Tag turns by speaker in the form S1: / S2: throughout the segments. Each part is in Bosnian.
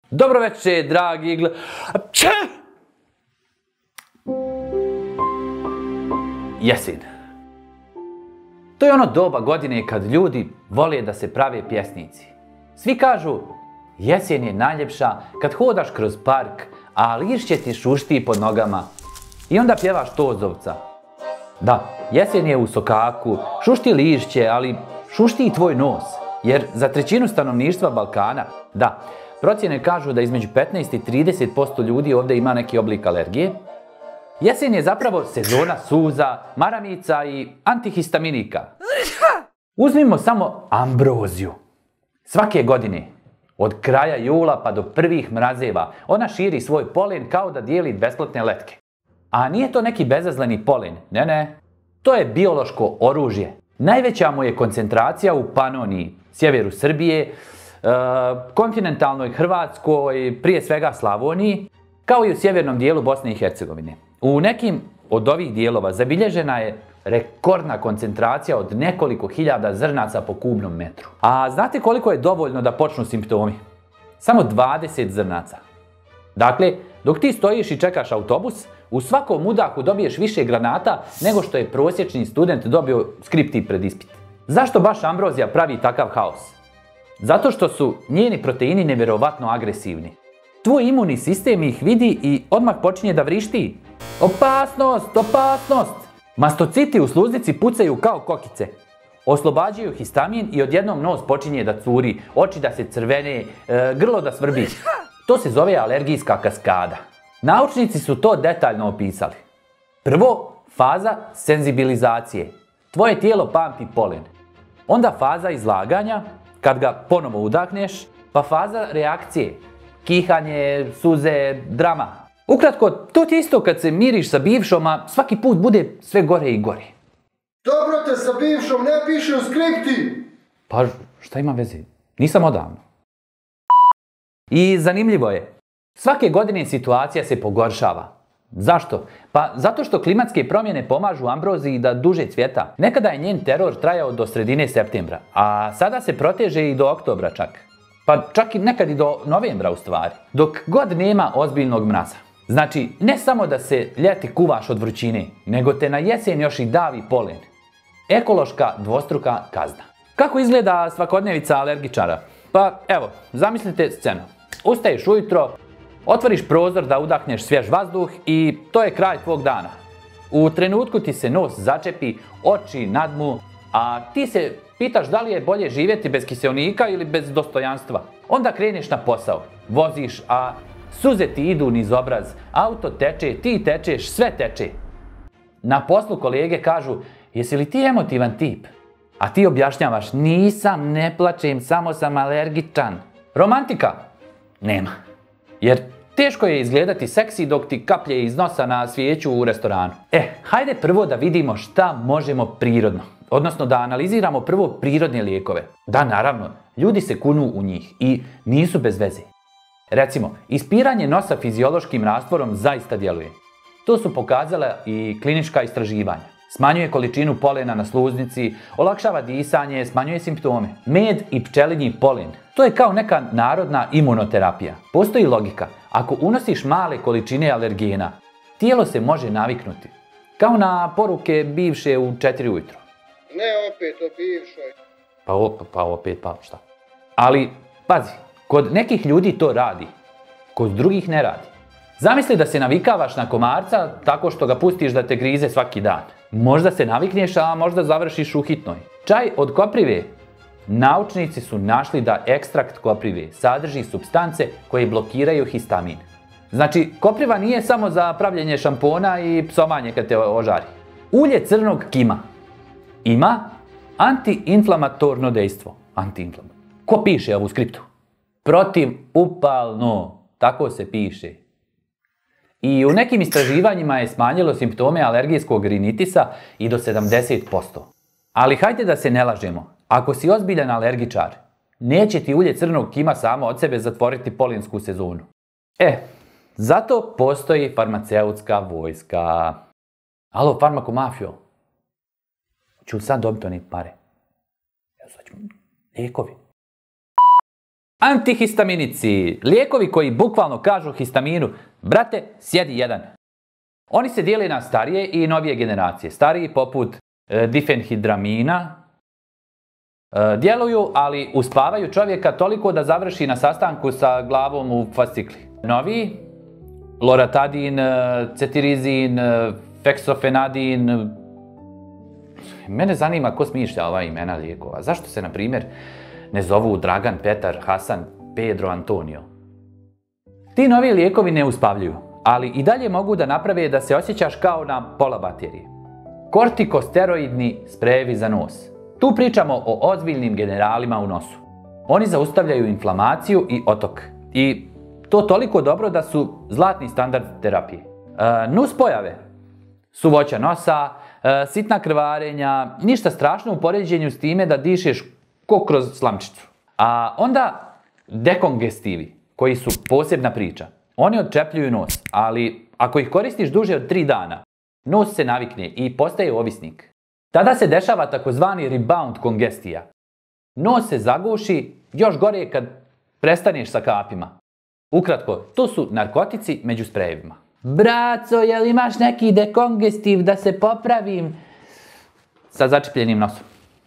S1: Dobro večer, dragi Jesen. To je ono doba godine kad ljudi vole da se prave pjesnici. Svi kažu, jesen je najljepša kad hodaš kroz park, a lišće ti šušti pod nogama. I onda pjevaš Tozovca. Da, jesen je u sokaku, šušti lišće, ali šušti i tvoj nos. Jer za trećinu stanovništva Balkana, da, procjene kažu da između 15 i 30% ljudi ovdje ima neki oblik alergije. Jesen je zapravo sezona suza, maramica i antihistaminika. Uzmimo samo ambroziju. Svake godine, od kraja jula pa do prvih mrazeva, ona širi svoj polen kao da dijeli besplatne letke. A nije to neki bezazleni polen, ne. To je biološko oružje. Najveća mu je koncentracija u Panoniji, sjeveru Srbije, kontinentalnoj Hrvatskoj, prije svega Slavoniji, kao i u sjevernom dijelu Bosne i Hercegovine. U nekim od ovih dijelova zabilježena je rekordna koncentracija od nekoliko hiljada zrnaca po kubnom metru. A znate koliko je dovoljno da počnu simptomi? Samo 20 zrnaca. Dakle, dok ti stojiš i čekaš autobus, u svakom udahu dobiješ više granata nego što je prosječni student dobio skripti pred ispit. Zašto baš ambrozija pravi takav haos? Zato što su njeni proteini nevjerovatno agresivni. Tvoj imunni sistem ih vidi i odmah počinje da vrišti. Opasnost, opasnost! Mastociti u sluznici pucaju kao kokice. Oslobađaju histamin i odjednom nos počinje da curi, oči da se crvene, grlo da svrbi. To se zove alergijska kaskada. Naučnici su to detaljno opisali. Prvo, faza senzibilizacije. Tvoje tijelo pamti polen. Onda faza izlaganja, kad ga ponovo udahneš, pa faza reakcije. Kihanje, suze, drama. Ukratko, to ti isto kad se miriš sa bivšom, a svaki put bude sve gore i gore.
S2: Dobro te sa bivšom, ne piše u skripti!
S1: Pa šta ima veze? Nisam odavno. I zanimljivo je, svake godine situacija se pogoršava. Zašto? Pa zato što klimatske promjene pomažu ambroziji da duže cvjeta. Nekada je njen teror trajao do sredine septembra, a sada se proteže i do oktobra čak. Pa čak i nekad i do novembra u stvari. Dok god nema ozbiljnog mraza. Znači, ne samo da se ljeti kuvaš od vrućine, nego te na jesen još i davi polen. Ekološka dvostruka kazna. Kako izgleda svakodnevica alergičara? Pa evo, zamislite scenu. Ustaješ ujutro, otvoriš prozor da udahneš svjež vazduh i to je kraj tvog dana. U trenutku ti se nos začepi, oči nadmu, a ti se pitaš da li je bolje živjeti bez kiseonika ili bez dostojanstva. Onda kreneš na posao, voziš, a suze ti idu niz obraz, auto teče, ti tečeš, sve teče. Na poslu kolege kažu, jesi li ti emotivan tip? A ti objašnjavaš, nisam, ne plačem, samo sam alergičan. Romantika? Nema. Jer teško je izgledati seksi dok ti kaplje iz nosa na svijeću u restoranu. Hajde prvo da vidimo šta možemo prirodno. Odnosno da analiziramo prvo prirodne lijekove. Da, naravno, ljudi se kunu u njih i nisu bez veze. Recimo, ispiranje nosa fiziološkim rastvorom zaista djeluje. To su pokazala i klinička istraživanja. Smanjuje količinu polena na sluznici, olakšava disanje, smanjuje simptome. Med i pčelinji polen. To je kao neka narodna imunoterapija. Postoji logika. Ako unosiš male količine alergena, tijelo se može naviknuti. Kao na poruke bivše u 4 ujutro.
S2: Ne opet o bivšoj.
S1: Pa šta? Ali, pazi, kod nekih ljudi to radi, kod drugih ne radi. Zamisli da se navikavaš na komarca tako što ga pustiš da te grize svaki dan. Možda se navikneš, a možda završiš u hitnoj. Čaj od koprive. Naučnici su našli da ekstrakt koprive sadrži supstance koje blokiraju histamin. Znači, kopriva nije samo za pravljenje šampona i psovanje kad te ožari. Ulje crnog kima ima antiinflamatorno dejstvo. Ko piše ovu skriptu? Protivupalno. Tako se piše. I u nekim istraživanjima je smanjilo simptome alergijskog rinitisa i do 70%. Ali hajde da se ne lažemo. Ako si ozbiljan alergičar, neće ti ulje crnog kima samo od sebe zatvoriti polensku sezonu. Zato postoji farmaceutska vojska. Alo, farmakomafio. Ću sad dobiti one pare. Lijekovi. Antihistaminici, lijekovi koji bukvalno kažu histaminu, brate, sjedi jedan. Oni se dijele na starije i novije generacije. Stariji poput difenhidramina djeluju, ali uspavaju čovjeka toliko da završi na sastanku sa glavom u fascikli. Noviji, loratadin, cetirizin, feksofenadin. Mene zanima ko smišlja ova imena lijekova. Zašto se, na primjer, ne zovu Dragan, Petar, Hasan, Pedro, Antonio? Ti novi lijekovi ne uspavljuju, ali i dalje mogu da naprave da se osjećaš kao na pola baterije. Kortikosteroidni sprejevi za nos. Tu pričamo o ozbiljnim generalima u nosu. Oni zaustavljaju inflamaciju i otok. I to toliko dobro da su zlatni standard terapije. Nuspojave. Suvoća nosa, sitna krvarenja, ništa strašno u poređenju s time da dišeš ko kroz slamčicu. A onda dekongestivi, koji su posebna priča. Oni odčepljuju nos, ali ako ih koristiš duže od 3 dana, nos se navikne i postaje ovisnik. Tada se dešava takozvani rebound kongestija. Nos se zaguši, još gore je kad prestaneš sa kapima. Ukratko, to su narkotici među sprejevima. Braco, jel imaš neki dekongestiv da se popravim? Sa začepljenim nosom.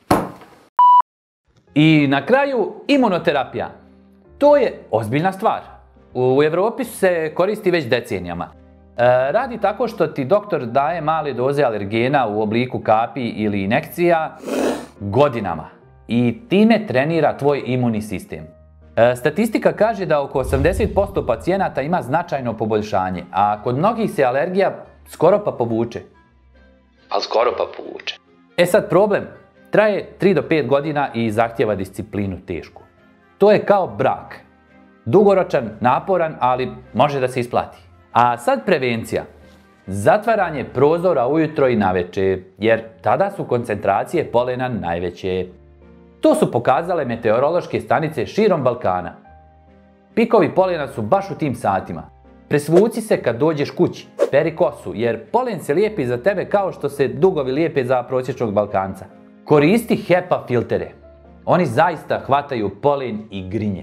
S1: I na kraju, imunoterapija. To je ozbiljna stvar. U Evropi se koristi već decenijama. Radi tako što ti doktor daje male doze alergena u obliku kapi ili injekcija godinama. I time trenira tvoj imunni sistem. Statistika kaže da oko 80% pacijenata ima značajno poboljšanje, a kod mnogih se alergija skoro pa povuče. Ali skoro pa povuče. E sad problem, traje 3 do 5 godina i zahtjeva disciplinu tešku. To je kao brak. Dugoročan, naporan, ali može da se isplati. A sad prevencija. Zatvaranje prozora ujutro i navečer, jer tada su koncentracije polena najveće. To su pokazale meteorološke stanice širom Balkana. Pikovi polena su baš u tim satima. Presvuci se kad dođeš kući, peri kosu, jer polen se lijepi za tebe kao što se dugovi lijepe za prosječnog Balkanca. Koristi HEPA filtere. Oni zaista hvataju polen i grinje.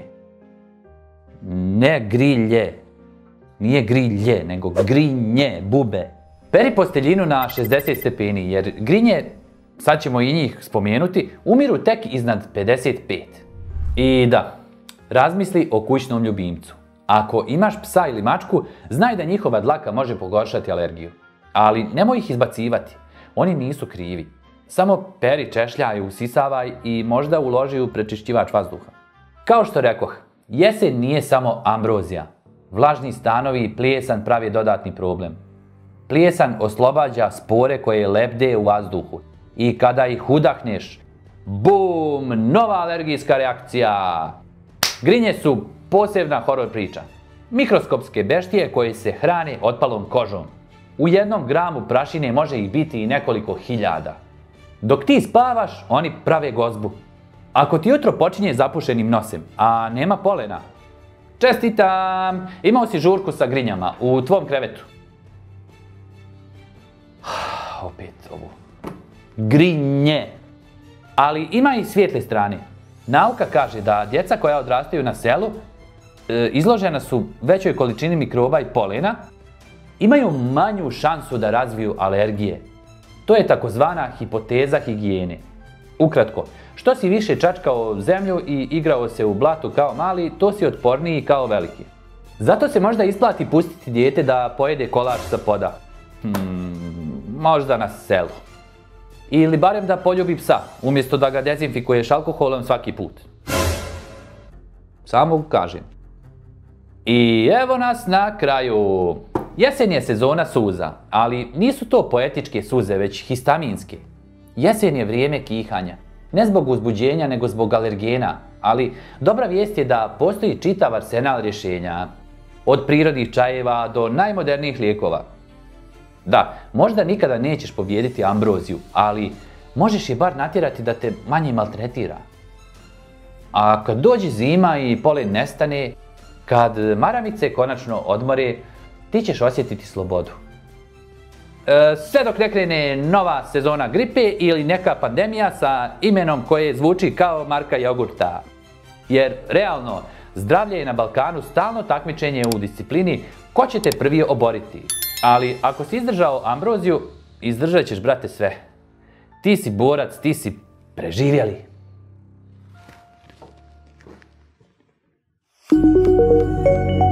S1: Ne grilje. Nije grilje, nego grinje, bube. Peri posteljinu na 60 stepeni, jer grinje, sad ćemo i njih spomenuti, umiru tek iznad 55. I da, razmisli o kućnom ljubimcu. Ako imaš psa ili mačku, znaj da njihova dlaka može pogoršati alergiju. Ali nemoj ih izbacivati, oni nisu krivi. Samo peri, češljaj, usisavaj i možda uloži u prečišćivač vazduha. Kao što rekoh, jesen nije samo ambrozija. Vlažni stanovi i plijesan pravi dodatni problem. Plijesan oslobađa spore koje lebde u vazduhu. I kada ih udahneš, bum, nova alergijska reakcija. Grinje su posebna horor priča. Mikroskopske beštije koje se hrane otpalom kožom. U 1 gramu prašine može ih biti i nekoliko hiljada. Dok ti spavaš, oni prave gozbu. Ako ti jutro počinje zapušenim nosem, a nema polena, čestitam, imao si žurku sa grinjama u tvom krevetu. Opet ovo. Grinje. Ali ima i svijetle strane. Nauka kaže da djeca koja odrastaju na selu izložena su većoj količini mikroba i polena, imaju manju šansu da razviju alergije. To je takozvana hipoteza higijene. Ukratko, što si više čačkao zemlju i igrao se u blatu kao mali, to si otporniji kao veliki. Zato se možda isplati pustiti dijete da pojede kolač sa poda. Možda na selu. Ili barem da poljubi psa, umjesto da ga dezinfikuješ alkoholom svaki put. Samo kažem. I evo nas na kraju. Jesen je sezona suza, ali nisu to poetičke suze, već histaminske. Jesen je vrijeme kihanja. Ne zbog uzbuđenja, nego zbog alergena. Ali dobra vijest je da postoji čitav arsenal rješenja. Od prirodnih čajeva do najmodernijih lijekova. Da, možda nikada nećeš pobijediti ambroziju, ali možeš je bar natjerati da te manje maltretira. A kad dođe zima i polen nestane, kad maramice konačno odmore, ti ćeš osjetiti slobodu. Sve dok ne krene nova sezona gripe ili neka pandemija sa imenom koje zvuči kao marka jogurta. Jer, realno, zdravlje je na Balkanu stalno takmičenje u disciplini ko će te prvi oboriti. Ali ako si izdržao ambroziju, izdržat ćeš, brate, sve. Ti si borac, ti si preživjeli.